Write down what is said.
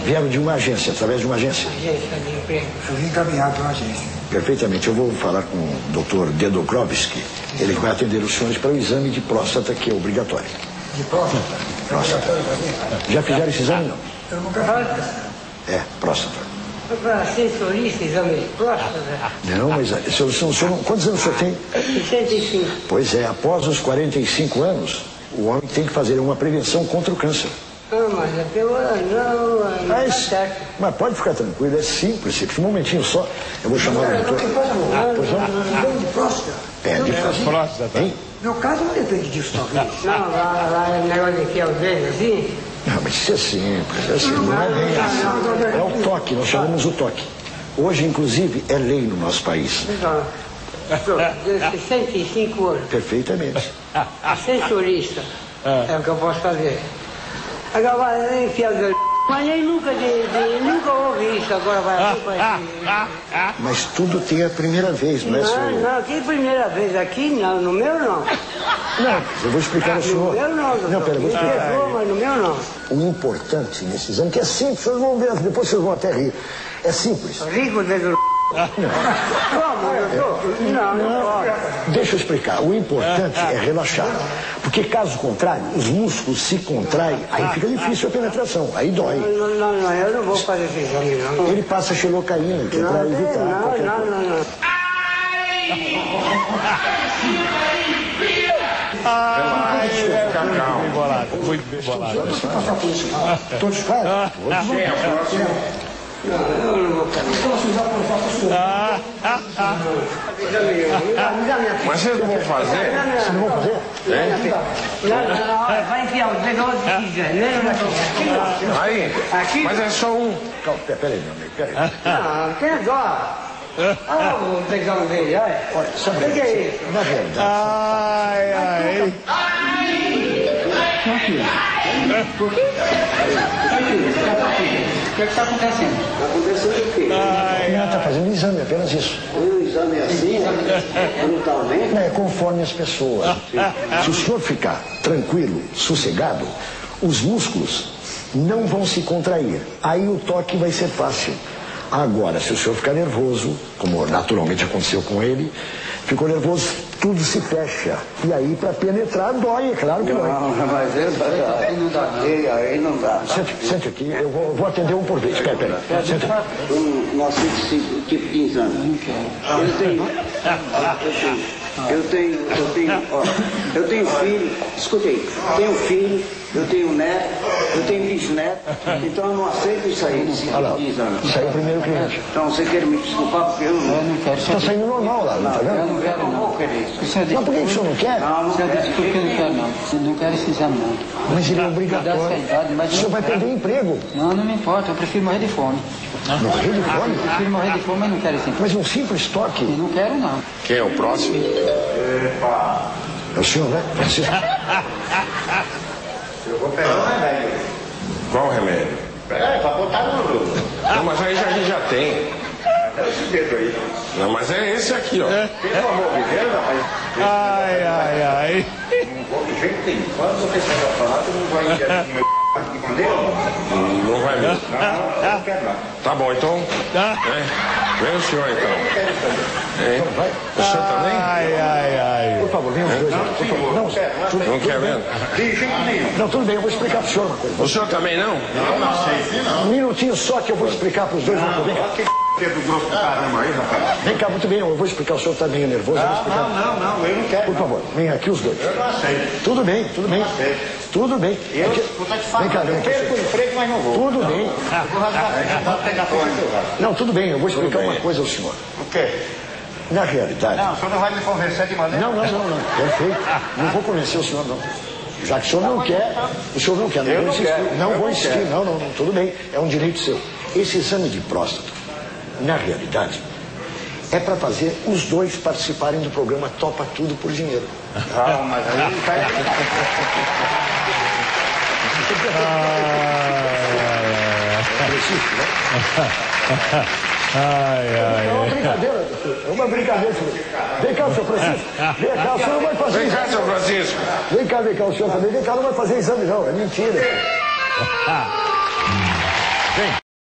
Vieram de uma agência, através de uma agência? Agência de emprego. Eu vim encaminhado pela agência. Perfeitamente. Eu vou falar com o Dr. Dedokrovski. Ele vai atender os senhores para o exame de próstata, que é obrigatório. De próstata? Próstata. Já fizeram esse exame, não? Eu nunca fiz. É, próstata. Para assessorista, exame de próstata. Não, mas quantos anos o senhor tem? 65. Pois é, após os 45 anos, o homem tem que fazer uma prevenção contra o câncer. Ah, mas é pelo não tá certo. Mas pode ficar tranquilo, é simples. Um momentinho só, eu vou chamar o doutor. Exame de próstata? É, de próstata. Hein? Meu caso não depende disso, talvez. Não, lá é negócio de enfiar os dedos assim. Não, mas isso é simples, é assim, não é bem assim. É o toque, nós chamamos o toque. Hoje, inclusive, é lei no nosso país. Então, 65 anos. Perfeitamente. Assessorista. É o que eu posso fazer. Agora vai enfiar os dedos. Mas eu nunca ouvi isso, agora vai Mas tudo tem a primeira vez, não é, senhor? Não, que primeira vez aqui, não, no meu não. Não, eu vou explicar ao senhor. No meu não, doutor. Não, pera, vou explicar. Mas no meu não. O importante nesse exame, que é simples, vocês vão ver, depois vocês vão até rir. É simples. Rico dedo. Como, doutor? Não. Deixa eu explicar. O importante é relaxar. Porque caso contrário, os músculos se contraem, aí fica difícil a penetração, aí dói. Não, eu não vou fazer esse exame, não. Ele passa xilocaína, que é para evitar qualquer coisa. Não. Muito bem bolado. Você passar por isso, todos fazem? Sim, é o próximo. Eu não vou fazer. Então, vocês já foram fazer Mas vocês não vão fazer? Vocês não vão fazer? Não, vai enfiar o dedo onde quiser, né? Aí, mas é só um. Calma, peraí, meu amigo, peraí. Não, tem dó. Olha o tesão dele, olha. Olha, sabe O que é isso? na verdade, O que está acontecendo? Está acontecendo o quê? não está fazendo exame, apenas isso. O exame é assim, brutalmente? É conforme as pessoas. Se o senhor ficar tranquilo, sossegado, os músculos não vão se contrair. Aí o toque vai ser fácil. Agora, se o senhor ficar nervoso, como naturalmente aconteceu com ele, ficou nervoso, tudo se fecha. E aí, para penetrar, dói, é claro que dói. Não, mas aí não dá. Aí não dá. Sente aqui, eu vou atender um por vez. Espera. Sente aqui. Nós temos esse tipo de exame. Eu tenho filho, escutei, tenho filho, eu tenho neto, eu tenho bisneto, então eu não aceito isso aí, esse tipo de exame. Isso aí é o primeiro cliente. Então você quer me desculpar porque eu não quero. Está saindo normal lá, não está vendo? Eu não quero, não vou querer isso. Mas por que o senhor não quer? Você disse porque eu não quero, não. Eu não quero esse exame, não. Mas ele é obrigatório. O senhor vai perder emprego. Não me importa, eu prefiro morrer de fome. Morrer de fome? Eu prefiro morrer de fome, mas não quero esse emprego. Mas um simples toque. Eu não quero, não. Quem é o próximo? É o senhor, né? Francisco? Eu vou pegar um remédio. Qual o remédio? É, pra botar no... Não, mas aí a gente já tem. É esse dedo aí. Não, mas é esse aqui, ó. Pelo amor de Deus, rapaz. Ai. Não vou de jeito nenhum. Quando você chegar pra lá, tu não vai enfiar no meu aqui com Deus? Não vai mesmo. Não quero não. Tá bom, então. Vem o senhor, então. Vai. O senhor também? Por favor, venha os dois. Por favor. Não, Não quer mesmo? De jeito nenhum. não, tudo bem, eu vou explicar para o senhor uma coisa. O senhor também não? Um minutinho só que eu vou explicar para os dois. Vem cá. Dedo grosso do caramba aí, rapaz. Vem cá, muito bem, eu vou explicar. O senhor está meio nervoso, eu vou explicar. Não, eu não quero. Por favor, vem aqui os dois. Eu não aceito. Tudo bem. Tudo bem. Eu Aqui- vou te Vem falar. cá, vem Eu aqui. perco o emprego, mas não vou. Tudo bem. Vou rasgar. Vou pegar fora do lugar. Não, tudo bem, eu vou explicar bem. uma coisa ao senhor. O quê? Na realidade... Não, o senhor não vai me convencer de maneira... Não. Perfeito. Não vou convencer o senhor, não. Já que o senhor não quer, o senhor não quer. Eu vou não insistir. quero. Não Eu vou não insistir. quero. Não. Tudo bem. É um direito seu. Esse exame de próstata, na realidade, é para fazer os dois participarem do programa Topa Tudo por Dinheiro. Ah, mas aí não cai... Francisco, né? É uma brincadeira. É uma brincadeira. Vem cá, senhor Francisco. Vem cá, o senhor não vai fazer Vem cá, exame. seu Francisco. Vem cá, o senhor também. Vem cá, não vai fazer exame, não. É mentira. Vem.